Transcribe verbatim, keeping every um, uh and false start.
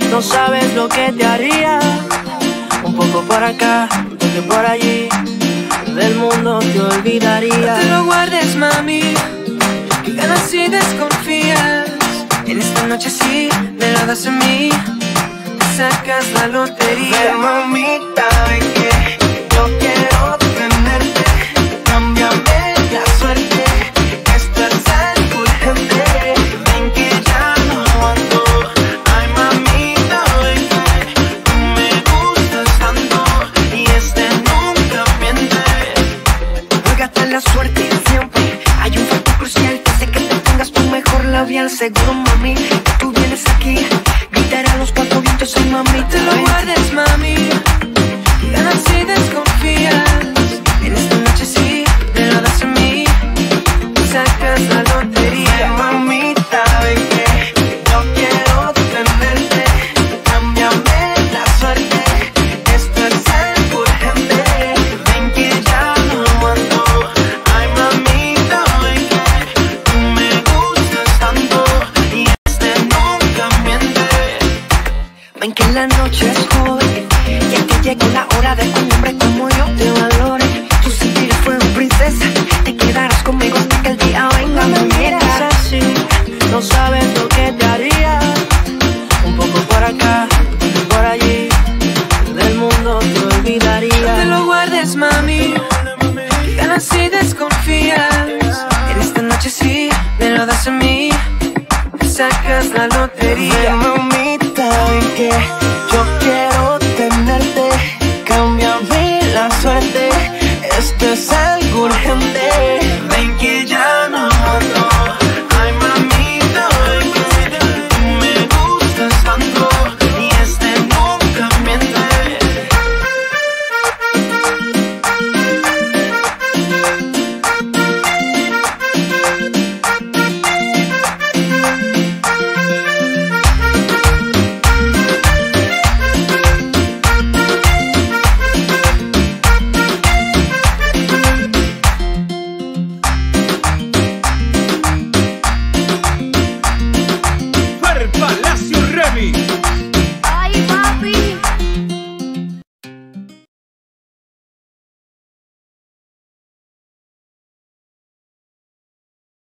No sabes lo que te haría. Un poco por acá, un toque por allí, del mundo te olvidaría. No te lo guardes, mami, que ganas si desconfías. En esta noche sí, me lo das a mí, te sacas la lotería. Ven, mamita, ven que yo quiero tenerte. Cámbiame la suerte, esto es algo urgente. Ven que ya no aguanto. Ay, mamita, ven que tú me gustas tanto y este nunca miente. Juégate la suerte siempre. Hay un factor crucial que hace que te pongas tu mejor labial. Seguro, mami, que tú vienes aquí, gritaré a los cuatro vientos. Ay, mami, te lo guardes, mami, y ganas si desconfías. En esta noche sí, me lo das a mí, te sacas la lotería. Ven, mamita, ven que yo quiero tenerte. Cámbiame la suerte, esto es algo urgente. Ven que ya no aguanto. Ay, mamita, ven que tú me gustas tanto y este nunca miente. Ven que la noche es joven, ya que llegó la hora de que un hombre como yo te valore. Tú sentirás fuego, princesa, te quedarás conmigo hasta que el día venga, Me muñeca. miras así, no sabes lo que te haría. Un poco por acá, un poco por allí, del mundo te No te olvidaría. lo guardes, mami, que ganas si desconfías. En esta noche sí, me lo das a mí, te sacas la lotería. Ven, mamita.